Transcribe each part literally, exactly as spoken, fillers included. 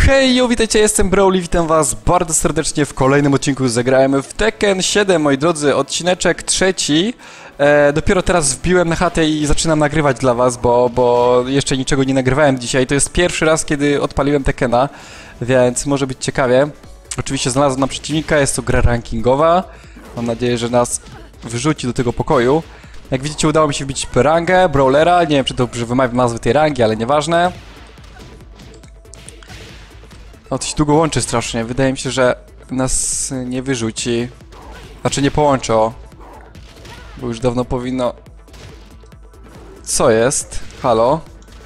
Hej, yo, witajcie, jestem Brawly, witam was bardzo serdecznie w kolejnym odcinku. Zagrałem w Tekken siedem, moi drodzy, odcineczek trzeci. E, dopiero teraz wbiłem na chatę i zaczynam nagrywać dla was, bo, bo jeszcze niczego nie nagrywałem dzisiaj. To jest pierwszy raz, kiedy odpaliłem Tekkena, więc może być ciekawie. Oczywiście znalazłem na przeciwnika, jest to gra rankingowa. Mam nadzieję, że nas wyrzuci do tego pokoju. Jak widzicie, udało mi się wbić rangę Brawlera. Nie wiem, czy dobrze wymawiam nazwy tej rangi, ale nieważne. No to się długo łączy strasznie. Wydaje mi się, że nas nie wyrzuci. Znaczy nie połączy, o. Bo już dawno powinno... Co jest? Halo?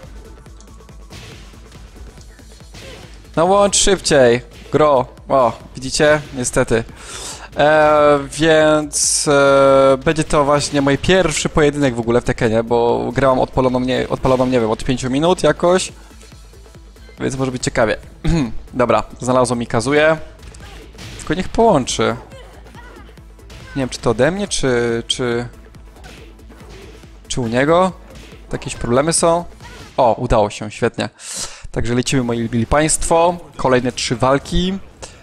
No łącz szybciej! Gro! O, widzicie? Niestety. E, więc e, będzie to właśnie mój pierwszy pojedynek w ogóle w Tekkenie, bo grałam odpaloną, nie, odpaloną, nie wiem, od pięciu minut jakoś. Więc może być ciekawie. Dobra, znalazło mi Kazuje. Tylko niech połączy. Nie wiem, czy to ode mnie, czy... czy... Czy u niego? Jakieś problemy są? O, udało się, świetnie. Także lecimy, moi mili państwo. Kolejne trzy walki.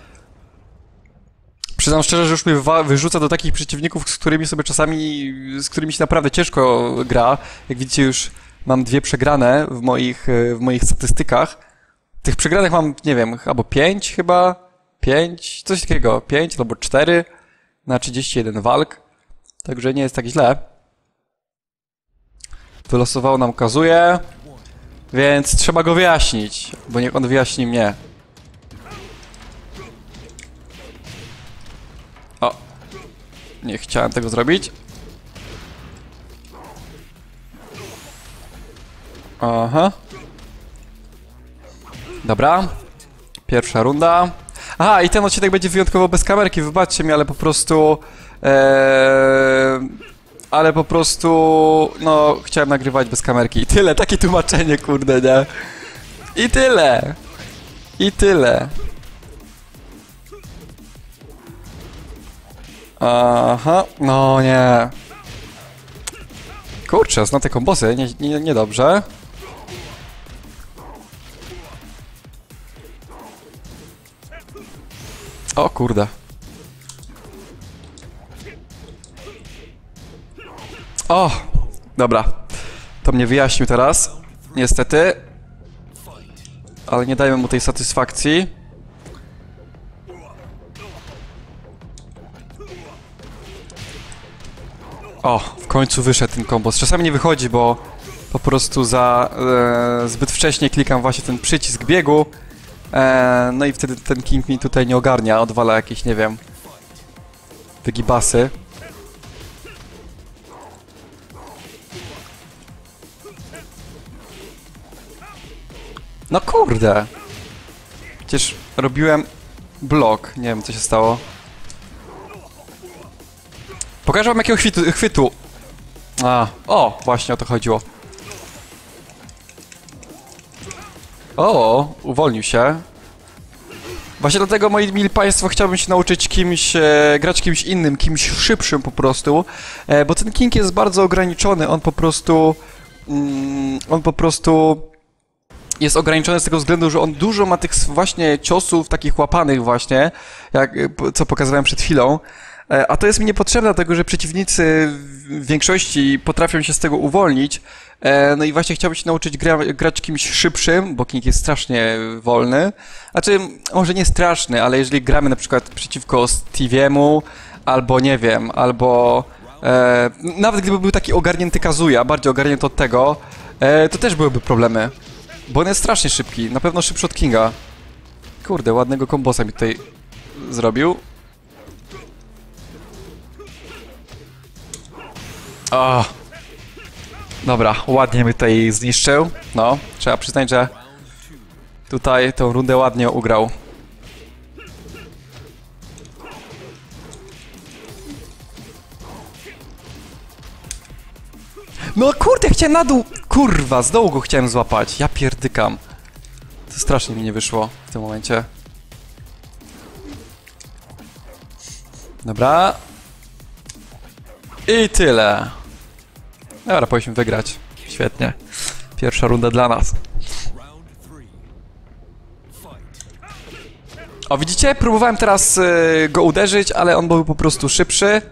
Przyznam szczerze, że już mnie wyrzuca do takich przeciwników, z którymi sobie czasami... z którymi się naprawdę ciężko gra. Jak widzicie, już mam dwie przegrane w moich, w moich statystykach. Tych przegranych mam, nie wiem, albo pięć chyba, pięć, coś takiego, pięć albo cztery na trzydzieści jeden walk, także nie jest tak źle. Wylosowało nam Kazuje, więc trzeba go wyjaśnić, bo niech on wyjaśni mnie. O, nie chciałem tego zrobić. Aha. Dobra, pierwsza runda. Aha, i ten odcinek będzie wyjątkowo bez kamerki, wybaczcie mi, ale po prostu... Ee, ale po prostu... No, chciałem nagrywać bez kamerki. I tyle, takie tłumaczenie, kurde, nie? I tyle! I tyle. Aha, no nie. Kurczę, znam te kombosy, nie, nie, niedobrze. O kurde. O! Dobra. To mnie wyjaśnił teraz. Niestety. Ale nie dajmy mu tej satysfakcji. O! W końcu wyszedł ten kombos. Czasami nie wychodzi, bo po prostu za e, zbyt wcześnie klikam właśnie ten przycisk biegu. Eee, no i wtedy ten King mi tutaj nie ogarnia, odwala jakieś, nie wiem, wygibasy. No kurde! Przecież robiłem blok, nie wiem co się stało. Pokażę wam jakiego chwytu, chwytu. A, o, właśnie o to chodziło. O, uwolnił się. Właśnie dlatego, moi mili państwo, chciałbym się nauczyć kimś, e, grać kimś innym, kimś szybszym po prostu, e, bo ten King jest bardzo ograniczony, on po prostu, mm, on po prostu jest ograniczony z tego względu, że on dużo ma tych właśnie ciosów takich łapanych właśnie, jak, co pokazywałem przed chwilą, e, a to jest mi niepotrzebne, dlatego że przeciwnicy w większości potrafią się z tego uwolnić. No i właśnie chciałbym się nauczyć gra, grać kimś szybszym, bo King jest strasznie wolny. Znaczy, może nie straszny, ale jeżeli gramy na przykład przeciwko Steviemu, albo nie wiem, albo... E, nawet gdyby był taki ogarnięty Kazuya, bardziej ogarnięty od tego, e, to też byłyby problemy. Bo on jest strasznie szybki, na pewno szybszy od Kinga. Kurde, ładnego kombosa mi tutaj zrobił. O! Dobra, ładnie mnie tutaj zniszczył. No, trzeba przyznać, że tutaj tą rundę ładnie ugrał. No kurde, chciałem na dół! Kurwa, z dołu go chciałem złapać. Ja pierdykam. To strasznie mi nie wyszło w tym momencie. Dobra. I tyle. Dobra, powinniśmy wygrać. Świetnie. Pierwsza runda dla nas. O, widzicie? Próbowałem teraz y, go uderzyć, ale on był po prostu szybszy.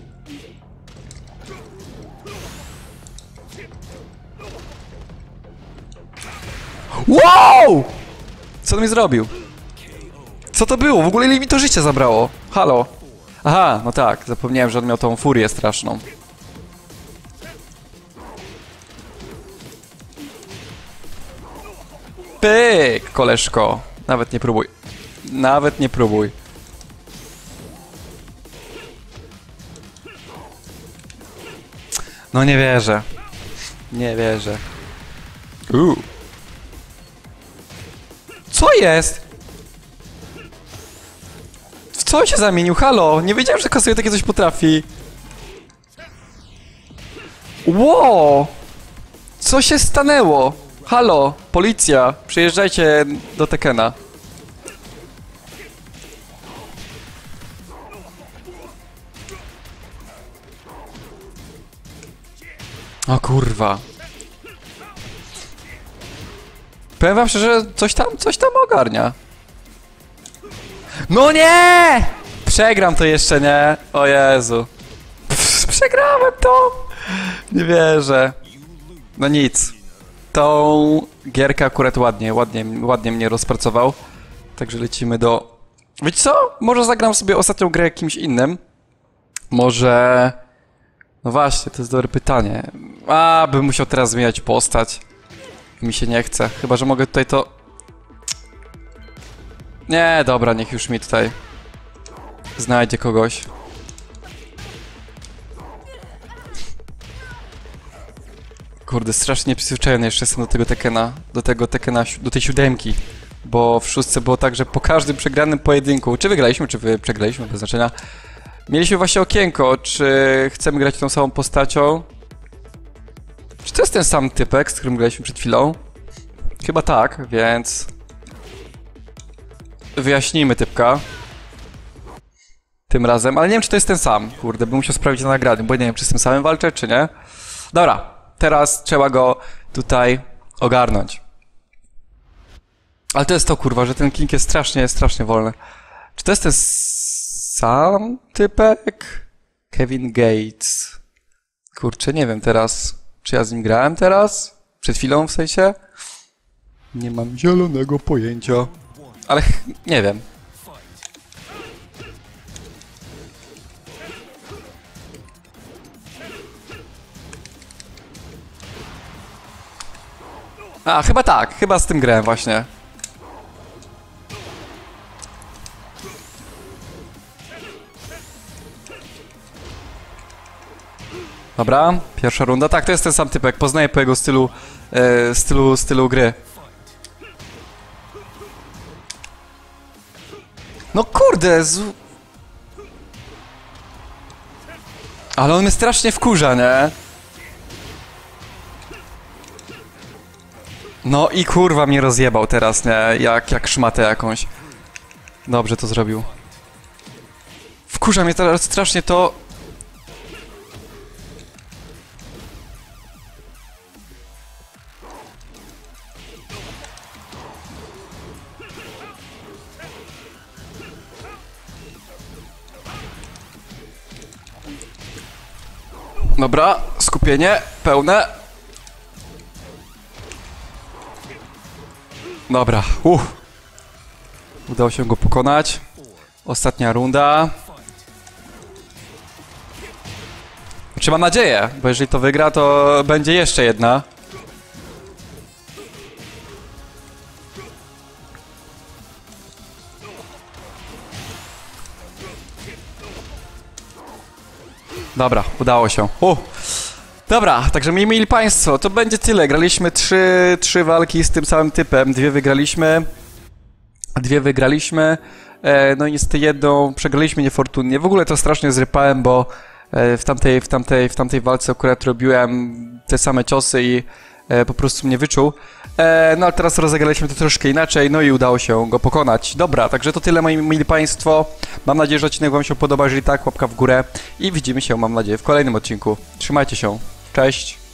Wow! Co on mi zrobił? Co to było? W ogóle ile mi to życie zabrało? Halo? Aha, no tak, zapomniałem, że on miał tą furię straszną. Pyk, koleżko. Nawet nie próbuj. Nawet nie próbuj. No nie wierzę. Nie wierzę. Uuu. Co jest? W co on się zamienił? Halo? Nie wiedziałem, że Kazuya takie coś potrafi. Wow! Co się stanęło? Halo? Policja, przyjeżdżajcie do Tekena. O kurwa. Powiem wam szczerze, coś tam, coś tam ogarnia. No nie! Przegram to jeszcze, nie? O Jezu. Pff, przegrałem to! Nie wierzę. No nic. Tą gierkę akurat ładnie, ładnie, ładnie mnie rozpracował. Także lecimy do... Wiecie co? Może zagram sobie ostatnią grę kimś innym. Może... No właśnie, to jest dobre pytanie. A, bym musiał teraz zmieniać postać. Mi się nie chce. Chyba że mogę tutaj to... Nie, dobra, niech już mi tutaj znajdzie kogoś. Kurde, strasznie przyzwyczajony jeszcze jestem do tego Tekena, do tego Tekena, do tej siódemki. Bo w szóstce było tak, że po każdym przegranym pojedynku, czy wygraliśmy, czy wy przegraliśmy, bez znaczenia, mieliśmy właśnie okienko, czy chcemy grać tą samą postacią. Czy to jest ten sam typek, z którym graliśmy przed chwilą? Chyba tak, więc... Wyjaśnijmy typka. Tym razem, ale nie wiem, czy to jest ten sam. Kurde, bym musiał sprawdzić na nagraniu, bo nie wiem, czy z tym samym walczę, czy nie. Dobra, teraz trzeba go tutaj ogarnąć. Ale to jest to, kurwa, że ten King jest strasznie, strasznie wolny. Czy to jest ten sam typek? Kevin Gates. Kurczę, nie wiem teraz, czy ja z nim grałem teraz? Przed chwilą w sensie? Nie mam zielonego pojęcia. Ale nie wiem. A, chyba tak. Chyba z tym grałem właśnie. Dobra, pierwsza runda. Tak, to jest ten sam typek. Poznaję po jego stylu, e, stylu, stylu gry. No kurde, z... Ale on mnie strasznie wkurza, nie? No i kurwa mnie rozjebał teraz, nie? Jak, jak szmatę jakąś. Dobrze to zrobił. Wkurza mnie teraz strasznie to... Dobra, skupienie pełne. Dobra, uff. Udało się go pokonać. Ostatnia runda. Czy mam nadzieję, bo jeżeli to wygra, to będzie jeszcze jedna. Dobra, udało się. Uh. Dobra, także moi mili państwo, to będzie tyle. Graliśmy trzy, trzy walki z tym samym typem. Dwie wygraliśmy. Dwie wygraliśmy. E, no i niestety jedną przegraliśmy niefortunnie. W ogóle to strasznie zrypałem, bo e, w, tamtej, w, tamtej, w tamtej walce akurat robiłem te same ciosy i e, po prostu mnie wyczuł. E, no ale teraz rozegraliśmy to troszkę inaczej, no i udało się go pokonać. Dobra, także to tyle moi mili państwo. Mam nadzieję, że odcinek wam się podoba. Jeżeli tak, łapka w górę i widzimy się, mam nadzieję, w kolejnym odcinku. Trzymajcie się. Cześć!